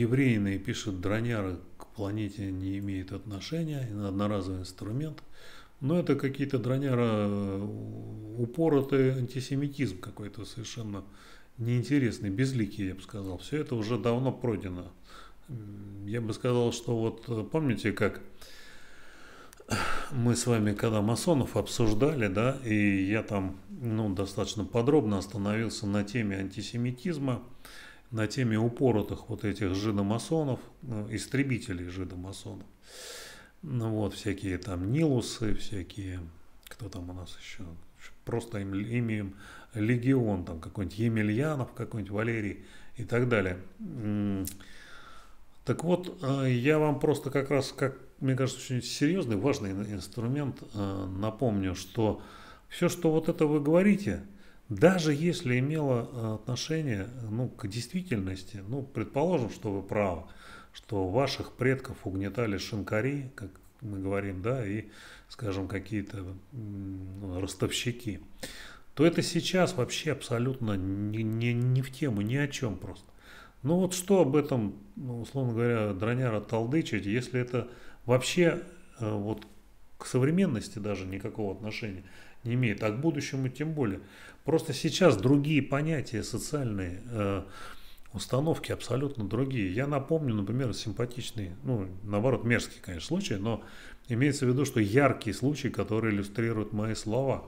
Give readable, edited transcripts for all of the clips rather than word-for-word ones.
еврейные, пишет Дроняра, к планете не имеет отношения, одноразовый инструмент. Но это какие-то, Дроняра, упоротый антисемитизм какой-то совершенно неинтересный, безликий, я бы сказал. Все это уже давно пройдено. Я бы сказал, что вот помните, как мы с вами когда масонов обсуждали, да, и я там, ну, достаточно подробно остановился на теме антисемитизма, на теме упоротых вот этих жидомасонов, истребителей жидомасонов. Ну вот, всякие там Нилусы, всякие, кто там у нас еще, просто имеем легион, там какой-нибудь Емельянов, какой-нибудь Валерий и так далее. Так вот, я вам просто как раз, как мне кажется, очень серьезный, важный инструмент напомню, что все, что вот это вы говорите, даже если имело отношение, ну, к действительности, ну, предположим, что вы правы, что ваших предков угнетали шинкари, как мы говорим, да, и, скажем, какие-то ростовщики, то это сейчас вообще абсолютно не в тему, ни о чем просто. Ну вот что об этом, ну, условно говоря, Дроняра толдычить, если это вообще вот к современности даже никакого отношения не имеет, а к будущему тем более. Просто сейчас другие понятия социальные, установки абсолютно другие. Я напомню, например, симпатичный, ну, наоборот, мерзкий, конечно, случай, но имеется в виду, что яркий случай, который иллюстрирует мои слова.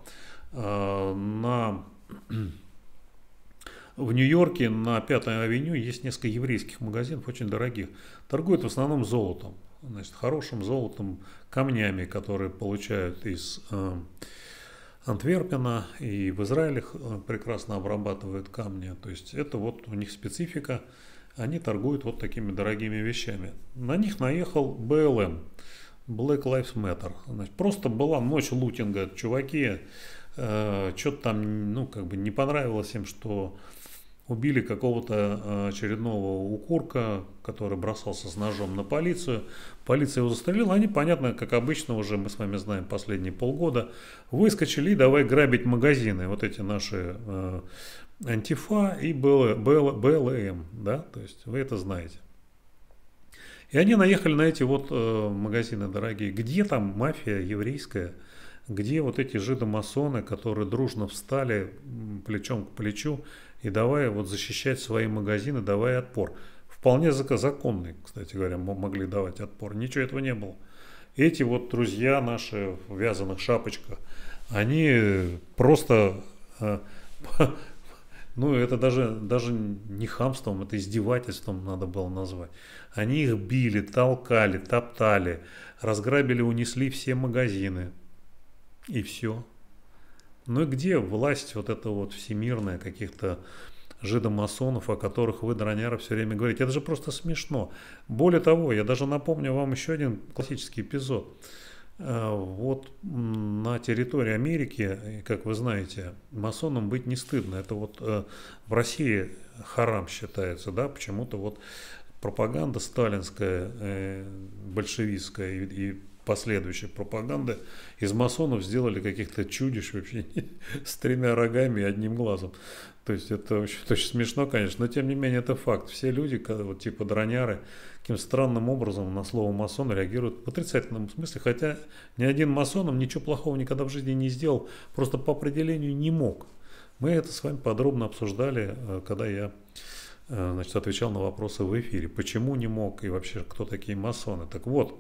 В Нью-Йорке на Пятой авеню есть несколько еврейских магазинов, очень дорогих. Торгуют в основном золотом, значит, хорошим золотом, камнями, которые получают из Антверпена, и в Израиле прекрасно обрабатывают камни. То есть это вот у них специфика, они торгуют вот такими дорогими вещами. На них наехал БЛМ, Black Lives Matter. Значит, просто была ночь лутинга, чуваки, что-то там, ну, как бы не понравилось им, что убили какого-то очередного укурка, который бросался с ножом на полицию. Полиция его застрелила. Они, понятно, как обычно уже, мы с вами знаем, последние полгода, выскочили и давай грабить магазины. Вот эти наши Антифа и БЛМ. Да? То есть вы это знаете. И они наехали на эти вот магазины дорогие. Где там мафия еврейская? Где вот эти жидомасоны, которые дружно встали плечом к плечу и давая вот защищать свои магазины, давая отпор. Вполне законный, кстати говоря, могли давать отпор. Ничего этого не было. Эти вот друзья наши в вязаных шапочках, они просто, ну это даже не хамством, это издевательством надо было назвать. Они их били, толкали, топтали, разграбили, унесли все магазины. И все. Ну и где власть вот эта вот всемирная каких-то жидомасонов, о которых вы, Дроняра, все время говорите? Это же просто смешно. Более того, я даже напомню вам еще один классический эпизод. Вот на территории Америки, как вы знаете, масонам быть не стыдно. Это вот в России харам считается, да, почему-то вот пропаганда сталинская, большевистская и последующей пропаганды из масонов сделали каких-то чудищ вообще с тремя рогами и одним глазом. То есть это очень смешно, конечно, но тем не менее это факт. Все люди, вот типа Дроняры, каким странным образом на слово масон реагируют в отрицательном смысле, хотя ни один масоном ничего плохого никогда в жизни не сделал, просто по определению не мог. Мы это с вами подробно обсуждали, когда я, значит, отвечал на вопросы в эфире. Почему не мог и вообще кто такие масоны? Так вот,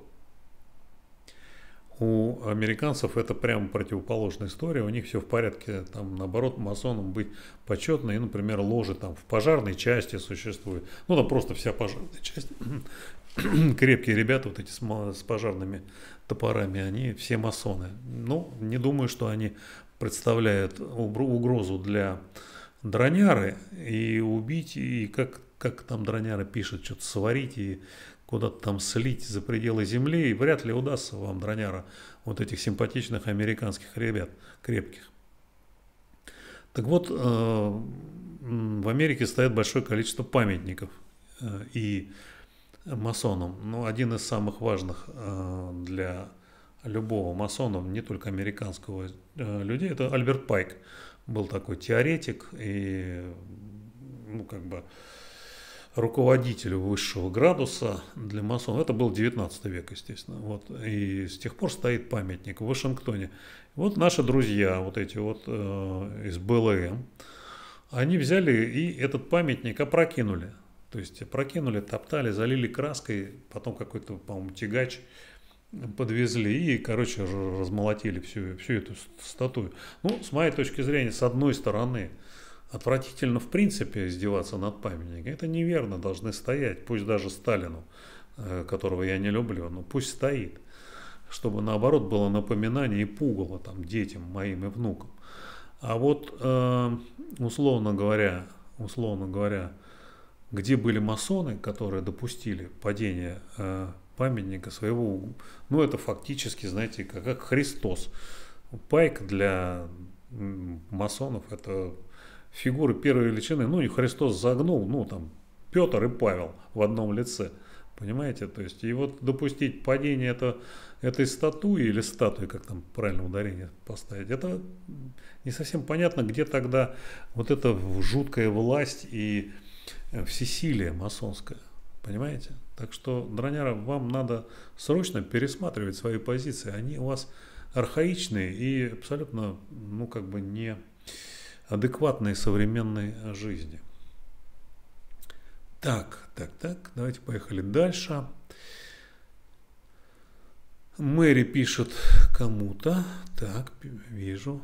у американцев это прямо противоположная история, у них все в порядке, там наоборот масонам быть почетно, и, например, ложи там в пожарной части существуют, ну там просто вся пожарная часть, крепкие ребята вот эти с пожарными топорами, они все масоны. Ну, не думаю, что они представляют угрозу для Дроняры, и убить, и как там Дроняра пишет, что-то сварить и куда-то там слить за пределы земли, и вряд ли удастся вам, Дроняра, вот этих симпатичных американских ребят, крепких. Так вот, в Америке стоит большое количество памятников и масонам. Ну, один из самых важных для любого масона, не только американского людей, это Альберт Пайк. Был такой теоретик и, ну, как бы, руководителю высшего градуса для масонов. Это был 19 век, естественно. Вот. И с тех пор стоит памятник в Вашингтоне. Вот наши друзья, вот эти вот из БЛМ, они взяли и этот памятник опрокинули. То есть опрокинули, топтали, залили краской, потом какой-то, по-моему, тягач подвезли и, короче, размолотили всю эту статую. Ну, с моей точки зрения, с одной стороны, отвратительно в принципе издеваться над памятником. Это неверно, должны стоять, пусть даже Сталину, которого я не люблю, но пусть стоит, чтобы наоборот было напоминание и пугало там детям моим и внукам. А вот условно говоря, где были масоны, которые допустили падение памятника своего, ну это фактически, знаете, как Христос. Пайк для масонов это фигуры первой величины, ну и Христос загнул, ну там Петр и Павел в одном лице, понимаете, то есть и вот допустить падение этой статуи или статуи, как там правильно ударение поставить, это не совсем понятно, где тогда вот эта жуткая власть и всесилие масонское, понимаете? Так что, дроняра, вам надо срочно пересматривать свои позиции, они у вас архаичные и абсолютно, ну как бы не адекватной современной жизни. Так, давайте поехали дальше. Мэри пишет кому-то. Так, вижу.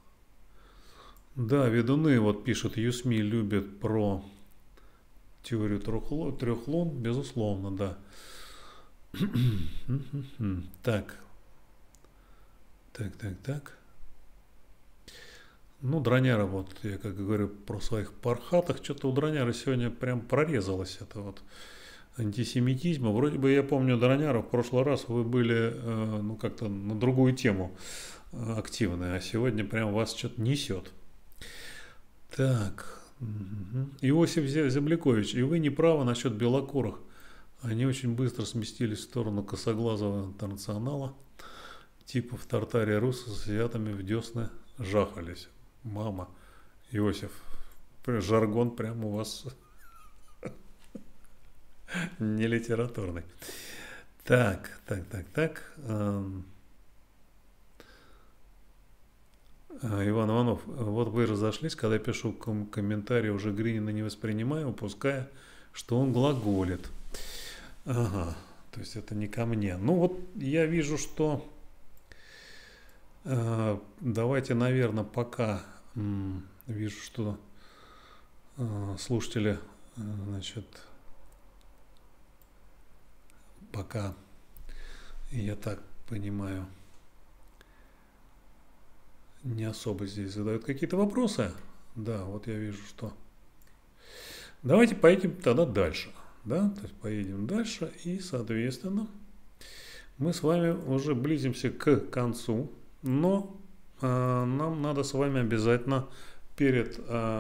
Да, ведуны, вот пишет, Юсми любит про теорию трех лун, безусловно, да. Так. Ну, дроняра, вот я как говорю про своих пархатах, что-то у дроняры сегодня прям прорезалось это вот антисемитизма. Вроде бы я помню, дроняра, в прошлый раз вы были, ну, как-то на другую тему активные, а сегодня прям вас что-то несет. Так, Иосиф Землякович, и вы не правы насчет белокурых. Они очень быстро сместились в сторону косоглазого интернационала. Типа в Тартаре русы с азиатами в десны жахались. Мама, Иосиф, жаргон прямо у вас не литературный. Так. Иван Иванов, вот вы разошлись, когда я пишу комментарий, уже Гринина не воспринимаю, упуская, что он глаголит. Ага, то есть это не ко мне. Ну вот я вижу, что давайте, наверное, пока вижу, что слушатели, значит, пока, я так понимаю, не особо здесь задают какие-то вопросы. Да, вот я вижу, что... Давайте поедем тогда дальше. Да, то есть поедем дальше и, соответственно, мы с вами уже близимся к концу, но нам надо с вами обязательно перед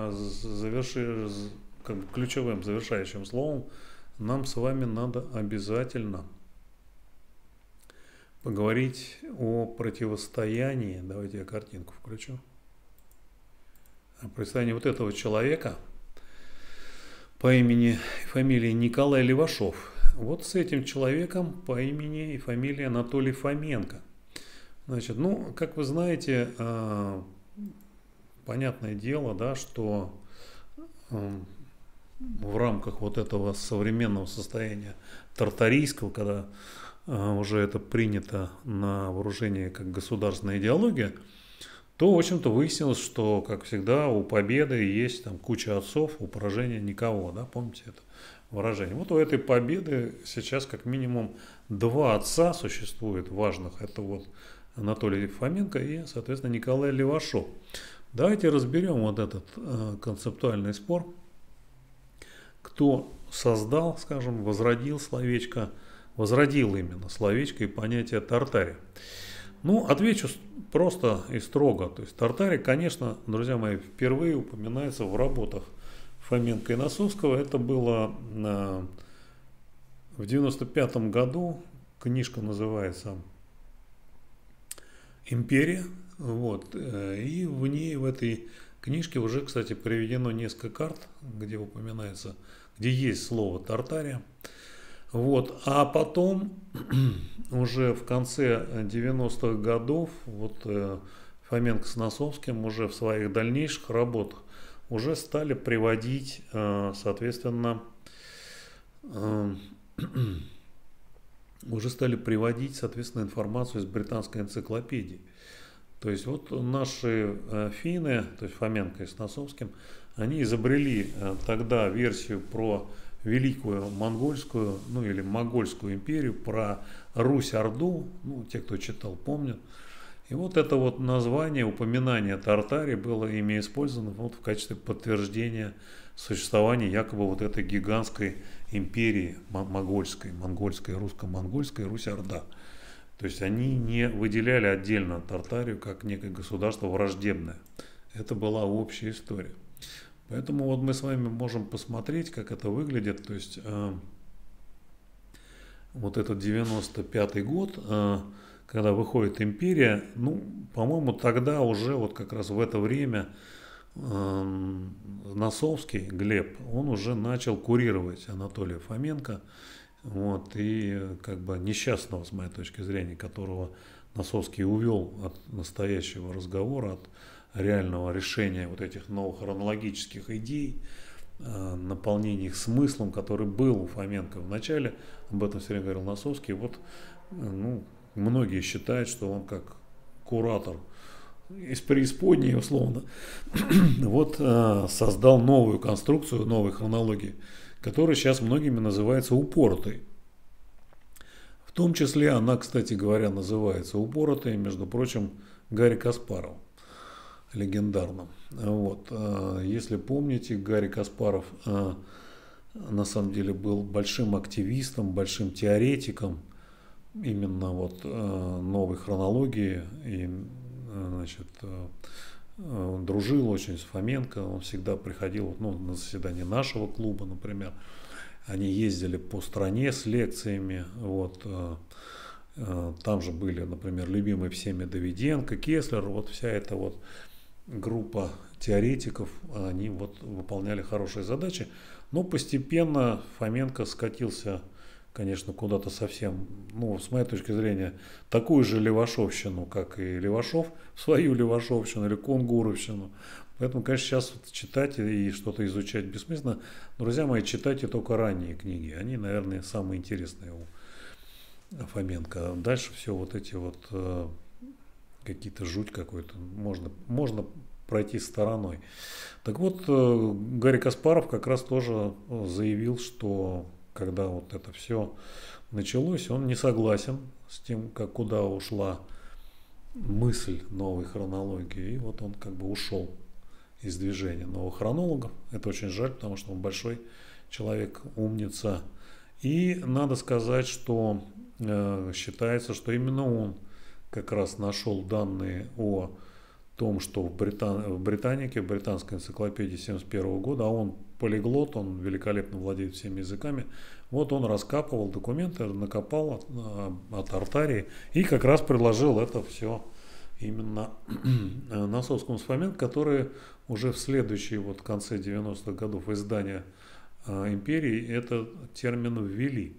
ключевым завершающим словом, нам с вами надо обязательно поговорить о противостоянии. Давайте я картинку включу. О противостоянии вот этого человека по имени и фамилии Николай Левашов. Вот с этим человеком по имени и фамилии Анатолий Фоменко. Значит, ну, как вы знаете, понятное дело, да, что в рамках вот этого современного состояния тартарийского, когда уже это принято на вооружение как государственная идеология, то, в общем-то, выяснилось, что, как всегда, у победы есть там куча отцов, у поражения никого, да, помните это выражение. Вот у этой победы сейчас как минимум два отца существует важных, это вот Анатолий Фоменко и, соответственно, Николай Левашов. Давайте разберем вот этот концептуальный спор, кто создал, скажем, возродил именно словечко и понятие Тартария. Ну, отвечу просто и строго. То есть Тартария, конечно, друзья мои, впервые упоминается в работах Фоменко и Носовского. Это было в 1995 году. Книжка называется «Империя». Вот. И в ней, в этой книжке уже, кстати, приведено несколько карт, где упоминается, где есть слово Тартария. Вот. А потом, уже в конце 90-х годов, вот Фоменко с Носовским уже в своих дальнейших работах уже стали приводить, соответственно, информацию из британской энциклопедии. То есть вот наши финны, то есть Фоменко и с Носовским, они изобрели тогда версию про Великую Монгольскую, ну или Могольскую империю, про Русь-Орду, ну те, кто читал, помнят. И вот это вот название, упоминание Тартарии было ими использовано вот в качестве подтверждения существования якобы вот этой гигантской империи монгольской, русско-монгольской, Русь-Орда. То есть они не выделяли отдельно Тартарию как некое государство враждебное. Это была общая история. Поэтому вот мы с вами можем посмотреть, как это выглядит. То есть вот этот 95-й год, когда выходит империя, ну, по-моему, тогда уже вот как раз в это время Носовский Глеб, он уже начал курировать Анатолия Фоменко, вот, и как бы несчастного, с моей точки зрения, которого Носовский увел от настоящего разговора, от реального решения вот этих новых хронологических идей, наполнения их смыслом, который был у Фоменко в начале, об этом все время говорил Носовский. Вот, ну, многие считают, что он как куратор из преисподней, условно, вот создал новую конструкцию, новой хронологии, которая сейчас многими называется упоротой. В том числе она, кстати говоря, называется упоротой, между прочим, Гарри Каспаров, легендарным. Вот. Если помните, Гарри Каспаров на самом деле был большим активистом, большим теоретиком именно вот новой хронологии, и значит, он дружил очень с Фоменко, он всегда приходил, ну, на заседание нашего клуба, например, они ездили по стране с лекциями, вот, там же были, например, любимые всеми Давиденко, Кеслер, вот вся эта вот группа теоретиков, они вот выполняли хорошие задачи, но постепенно Фоменко скатился, конечно, куда-то совсем, ну, с моей точки зрения, такую же левашовщину, как и Левашов, свою левашовщину или кунгуровщину. Поэтому, конечно, сейчас вот читать и что-то изучать бессмысленно. Но, друзья мои, читайте только ранние книги. Они, наверное, самые интересные у Фоменко. Дальше все вот эти вот какие-то жуть какой-то можно пройти стороной. Так вот, Гарри Каспаров как раз тоже заявил, что когда вот это все началось, он не согласен с тем, как куда ушла мысль новой хронологии, и вот он как бы ушел из движения новых хронологов. Это очень жаль, потому что он большой человек, умница. И надо сказать, что считается, что именно он как раз нашел данные о том, что в Британике, в британской энциклопедии 1971 года, а он полиглот, он великолепно владеет всеми языками, вот он раскапывал документы, накопал о Тартарии и как раз предложил это все именно Носовскому с Фоменко, которые уже в следующие, вот в конце 90-х годов издания империи этот термин ввели.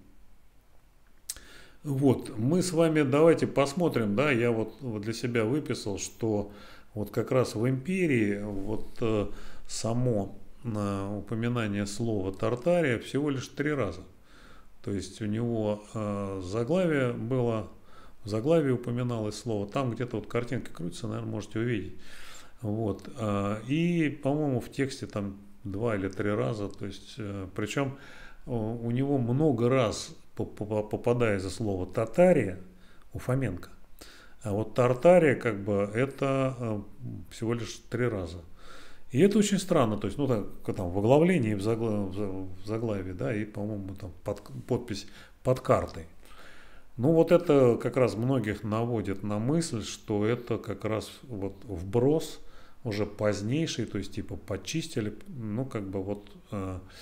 Вот, мы с вами давайте посмотрим, да, я вот для себя выписал, что вот как раз в империи вот само упоминание слова Тартария всего лишь 3 раза. То есть у него заглавие было, в заглавии упоминалось слово, там где-то вот картинка крутится, наверное, можете увидеть. Вот, и, по-моему, в тексте там 2 или 3 раза, то есть, причем у него много раз попадая за слово татария у Фоменко. А вот Тартария, как бы, это всего лишь 3 раза. И это очень странно, то есть, ну, так, там, в оглавлении, в заглавии, да, и, по-моему, там подпись под картой. Ну, вот это как раз многих наводит на мысль, что это как раз вот вброс уже позднейший, то есть, типа, почистили, ну, как бы, вот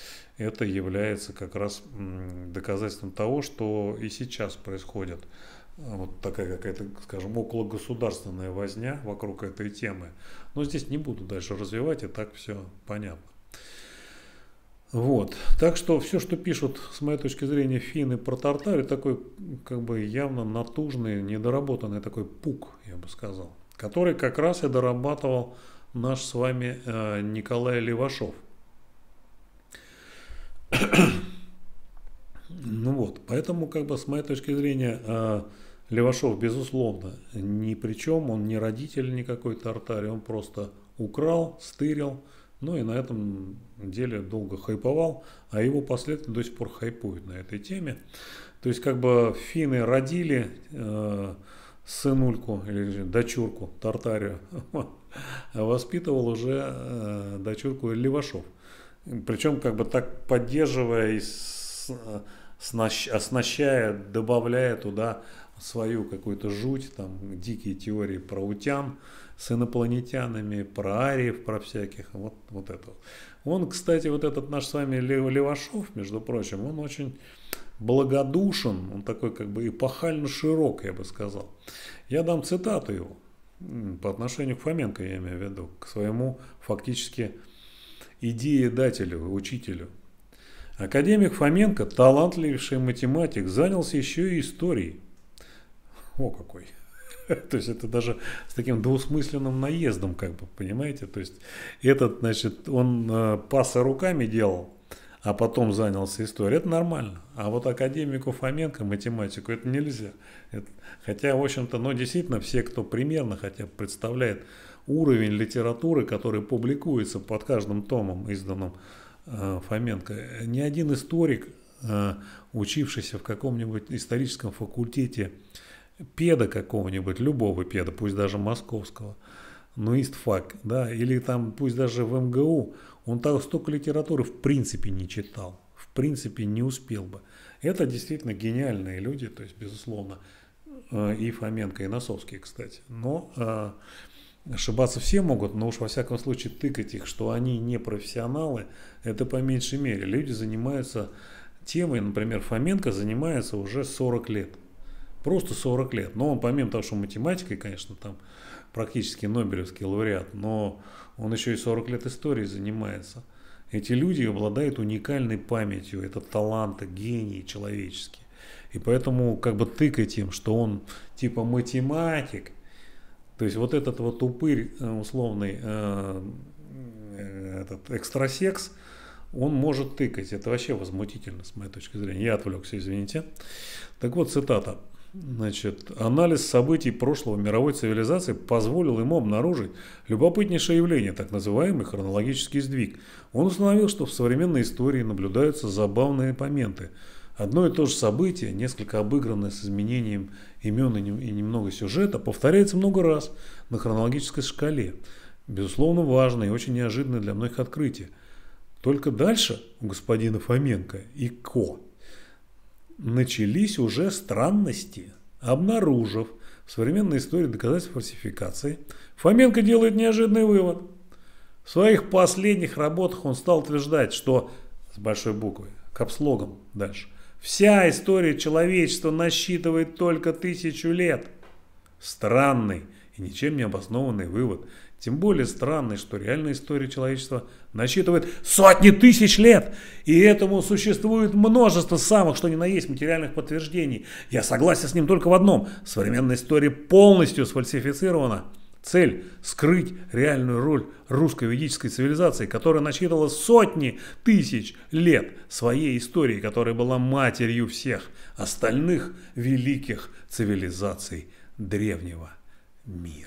это является как раз доказательством того, что и сейчас происходят вот такая какая-то, скажем, окологосударственная возня вокруг этой темы. Но здесь не буду дальше развивать, и так все понятно. Вот. Так что все, что пишут, с моей точки зрения, финны про Тартарию, такой как бы явно натужный, недоработанный такой пук, я бы сказал, который как раз и дорабатывал наш с вами Николай Левашов. Ну вот, поэтому, как бы, с моей точки зрения, Левашов, безусловно, ни при чем, он не родитель никакой Тартарии, он просто украл, стырил, ну и на этом деле долго хайповал, а его последователи до сих пор хайпуют на этой теме. То есть, как бы, финны родили сынульку или дочурку Тартарию, а воспитывал уже дочурку Левашов. Причем, как бы, так поддерживая и оснащая, добавляя туда свою какую-то жуть, там дикие теории про утян с инопланетянами, про ариев, про всяких, вот это. Он, кстати, вот этот наш с вами Левашов, между прочим, он очень благодушен, он такой как бы эпохально широк, я бы сказал. Я дам цитату его по отношению к Фоменко, я имею в виду, к своему фактически идеедателю, учителю. Академик Фоменко, талантливейший математик, занялся еще и историей. О, какой! То есть это даже с таким двусмысленным наездом, как бы, понимаете? То есть этот, значит, он пасы руками делал, а потом занялся историей. Это нормально. А вот академику Фоменко, математику, это нельзя. Хотя, в общем-то, ну, действительно, все, кто примерно хотя бы представляет уровень литературы, который публикуется под каждым томом, изданным Фоменко, ни один историк, учившийся в каком-нибудь историческом факультете, педа какого-нибудь, любого педа, пусть даже московского, ну, истфак, да, или там, пусть даже в МГУ, он так столько литературы в принципе не читал, в принципе не успел бы. Это действительно гениальные люди, то есть, безусловно, и Фоменко, и Носовский, кстати. Но ошибаться все могут, но уж во всяком случае тыкать их, что они не профессионалы, это по меньшей мере. Люди занимаются темой, например, Фоменко занимается уже 40 лет. Просто 40 лет. Но он, помимо того, что математикой, конечно, там практически нобелевский лауреат, но он еще и 40 лет историей занимается. Эти люди обладают уникальной памятью, это таланты, гении человеческие. И поэтому как бы тыкать им, что он типа математик, то есть вот этот вот упырь условный, этот экстрасекс, он может тыкать. Это вообще возмутительно, с моей точки зрения. Я отвлекся, извините. Так вот, цитата. Значит, анализ событий прошлого мировой цивилизации позволил ему обнаружить любопытнейшее явление, так называемый хронологический сдвиг. Он установил, что в современной истории наблюдаются забавные моменты. Одно и то же событие, несколько обыгранное с изменением имен и немного сюжета, повторяется много раз на хронологической шкале. Безусловно, важное и очень неожиданное для многих открытие. Только дальше у господина Фоменко и Ко начались уже странности. Обнаружив в современной истории доказательства фальсификации, Фоменко делает неожиданный вывод. В своих последних работах он стал утверждать, что с большой буквы, капслогом дальше, вся история человечества насчитывает только 1000 лет. Странный и ничем не обоснованный вывод. Тем более странный, что реальная история человечества насчитывает сотни тысяч лет. И этому существует множество самых, что ни на есть, материальных подтверждений. Я согласен с ним только в одном. Современная история полностью сфальсифицирована. Цель – скрыть реальную роль русской ведической цивилизации, которая насчитывала сотни тысяч лет своей истории, которая была матерью всех остальных великих цивилизаций древнего мира.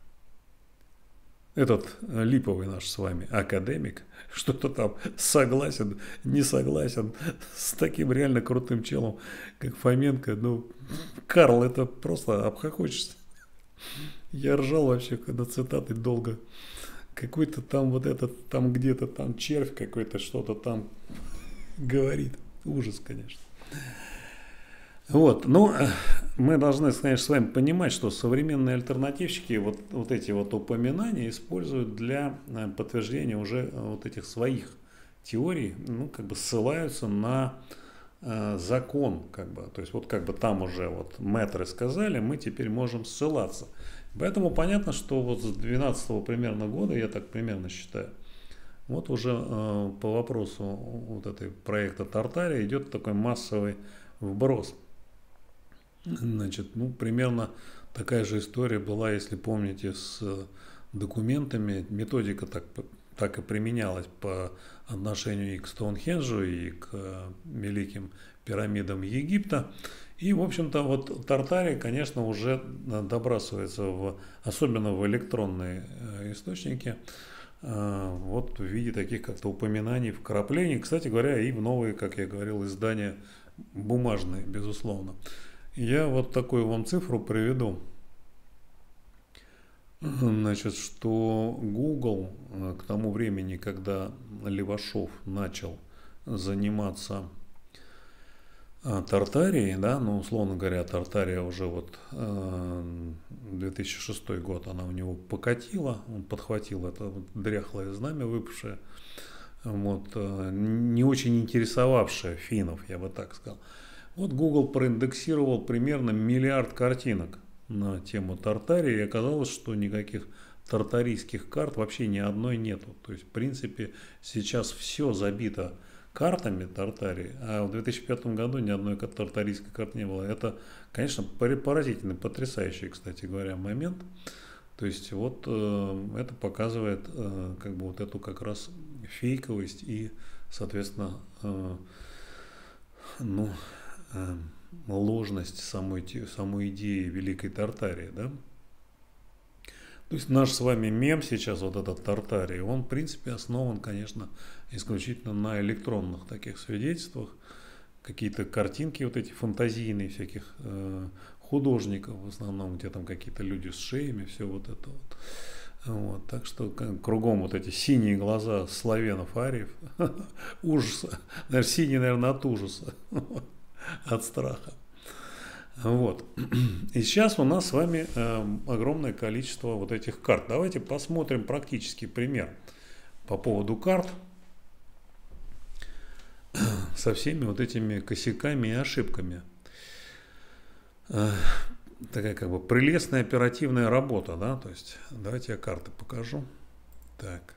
Этот липовый наш с вами академик что-то там согласен, не согласен с таким реально крутым челом, как Фоменко. Ну, Карл, это просто обхохочешься. Я ржал вообще, когда цитаты долго. Какой-то там вот этот, там где-то там червь какой-то что-то там говорит. Ужас, конечно. Вот, ну, мы должны, конечно, с вами понимать, что современные альтернативщики вот эти вот упоминания используют для подтверждения уже вот этих своих теорий, ну, как бы ссылаются на закон, как бы, то есть вот как бы там уже вот мэтры сказали, мы теперь можем ссылаться. Поэтому понятно, что вот с 12 примерно года, я так примерно считаю, вот уже по вопросу вот этой проекта Тартария идет такой массовый вброс. Значит, ну, примерно такая же история была, если помните, с документами. Методика так и применялась по отношению и к Стоунхенджу, и к великим пирамидам Египта. И, в общем-то, вот Тартария, конечно, уже добрасывается, особенно в электронные источники, вот в виде таких как-то упоминаний, вкраплений. Кстати говоря, и в новые, как я говорил, издания бумажные, безусловно. Я вот такую вам цифру приведу. Значит, что Google к тому времени, когда Левашов начал заниматься Тартарией, да, ну, условно говоря, Тартария уже вот 2006 год, она у него покатила, он подхватил это вот дряхлое знамя, выпавшее, вот, не очень интересовавшее финнов, я бы так сказал. Вот Google проиндексировал примерно 1 миллиард картинок на тему Тартарии, и оказалось, что никаких тартарийских карт вообще ни одной нету. То есть, в принципе, сейчас все забито картами Тартарии, а в 2005 году ни одной тартарийской карты не было. Это, конечно, поразительный, потрясающий, кстати говоря, момент. То есть, вот это показывает как бы вот эту как раз фейковость и, соответственно, ну, ложность самой идеи Великой Тартарии, да? То есть наш с вами мем сейчас, вот этот Тартарий, он в принципе основан, конечно, исключительно на электронных таких свидетельствах, какие-то картинки вот эти фантазийные всяких художников, в основном, где там какие-то люди с шеями, все вот это вот. Вот, так что кругом вот эти синие глаза славянов, ариев, ужаса, наверное, синие, наверное, от ужаса, от страха. Вот. И сейчас у нас с вами огромное количество вот этих карт. Давайте посмотрим практический пример по поводу карт со всеми вот этими косяками и ошибками. Такая как бы прелестная оперативная работа, да, то есть давайте я карты покажу. Так.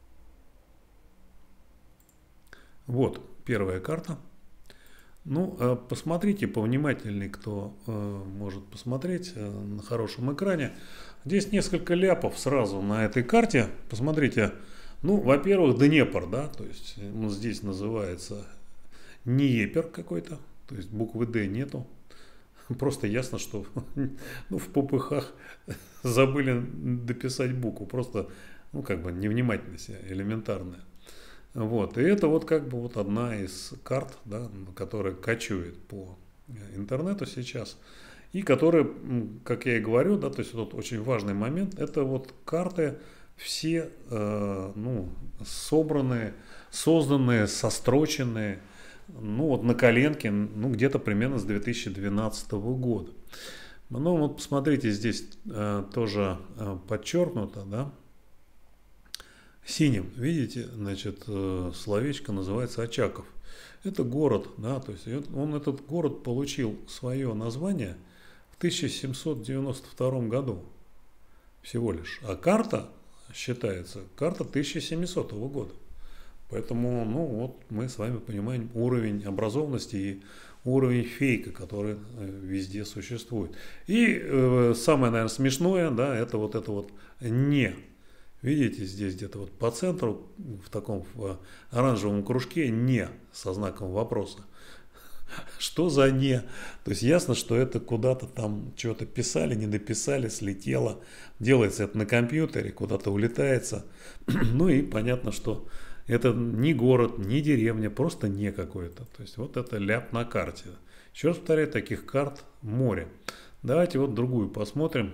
Вот первая карта. Ну, посмотрите повнимательнее, кто может посмотреть на хорошем экране. Здесь несколько ляпов сразу на этой карте. Посмотрите, ну, во-первых, Днепр, да, то есть он здесь называется Днепр какой-то, то есть буквы Д нету. Просто ясно, что ну, в попыхах забыли дописать букву. Просто, ну, как бы невнимательность элементарная. Вот. И это вот как бы вот одна из карт, да, которая кочует по интернету сейчас. И которая, как я и говорю, да, то есть вот очень важный момент, это вот карты все ну, собранные, созданные, состроченные, ну вот на коленке, ну где-то примерно с 2012 года. Ну вот посмотрите, здесь тоже подчеркнуто, да, синим, видите, значит, словечко называется Очаков. Это город, да, то есть он, этот город получил свое название в 1792 году всего лишь. А карта считается, карта 1700 года. Поэтому, ну вот, мы с вами понимаем уровень образованности и уровень фейка, который везде существует. И самое, наверное, смешное, да, это вот «не». Видите, здесь где-то вот по центру, в таком оранжевом кружке «не» со знаком вопроса. Что за «не»? То есть ясно, что это куда-то там что-то писали, не дописали, слетело. Делается это на компьютере, куда-то улетается. Ну и понятно, что это не город, не деревня, просто «не» какое-то. То есть вот это ляп на карте. Еще раз повторяю, таких карт море. Давайте вот другую посмотрим.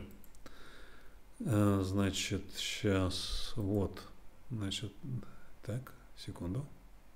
Значит, сейчас, вот, значит, так, секунду.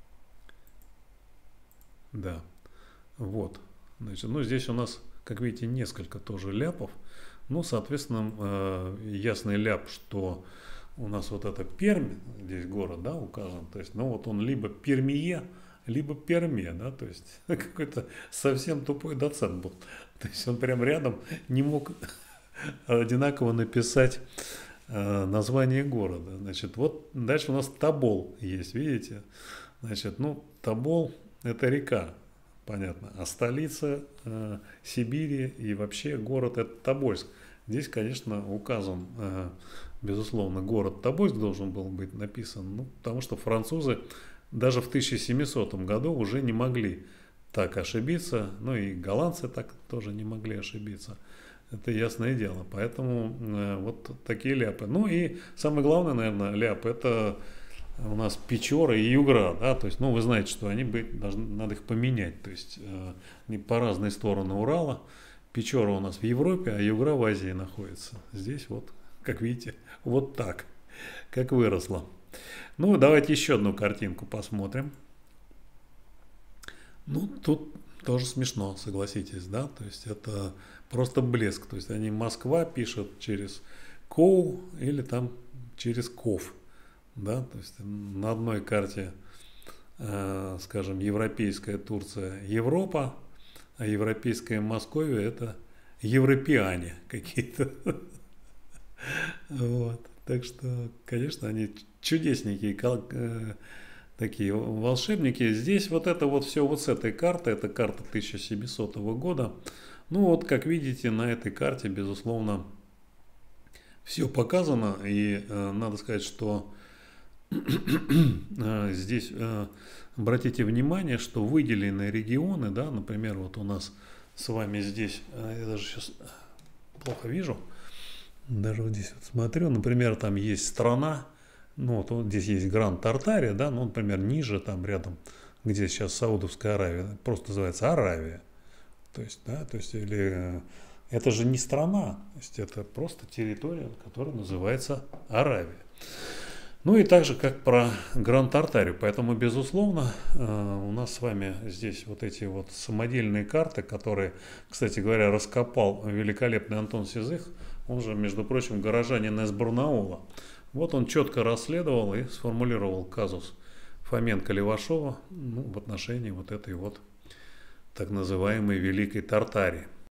Да, вот, значит, ну здесь у нас, как видите, несколько тоже ляпов. Ну, соответственно, ясный ляп, что у нас вот это Пермь, здесь город, да, указан. То есть, ну вот он либо Пермие, либо Перме, да, то есть какой-то совсем тупой доцент был. То есть он прям рядом не мог одинаково написать название города. Значит, вот дальше у нас Тобол есть, видите? Значит, ну, Тобол – это река, понятно, а столица Сибири и вообще город – это Тобольск. Здесь, конечно, указан, безусловно, город Тобольск должен был быть написан, ну, потому что французы даже в 1700 году уже не могли так ошибиться, ну и голландцы так тоже не могли ошибиться. Это ясное дело. Поэтому вот такие ляпы. Ну и самое главное, наверное, ляп – это у нас Печора и Югра. Да? То есть, ну, вы знаете, что они должны, надо их поменять. То есть, они по разные стороны Урала. Печора у нас в Европе, а Югра в Азии находится. Здесь вот, как видите, вот так, как выросло. Ну, давайте еще одну картинку посмотрим. Ну, тут тоже смешно, согласитесь, да? То есть, это просто блеск. То есть, они Москва пишут через Коу или там через Ков. Да? То есть, на одной карте, скажем, европейская Турция – Европа, а европейская Московия – это европеане какие-то. Вот. Так что, конечно, они чудесненькие, такие волшебники. Здесь вот это вот все вот с этой карты, это карта 1700 года. Ну вот, как видите, на этой карте, безусловно, все показано. И надо сказать, что здесь обратите внимание, что выделенные регионы, да, например, вот у нас с вами здесь, я даже сейчас плохо вижу, даже вот здесь вот смотрю, например, там есть страна, ну вот здесь есть Гранд-Тартария, да, ну, например, ниже, там рядом, где сейчас Саудовская Аравия, просто называется Аравия. То есть, да, то есть, или это же не страна, то есть это просто территория, которая называется Аравия. Ну и так же, как про Гранд-Тартарию. Поэтому, безусловно, у нас с вами здесь вот эти вот самодельные карты, которые, кстати говоря, раскопал великолепный Антон Сизых, он же, между прочим, горожанин из Барнаула. Вот он четко расследовал и сформулировал казус Фоменко-Левашова, ну, в отношении вот этой вот так называемой Великой Тартарии.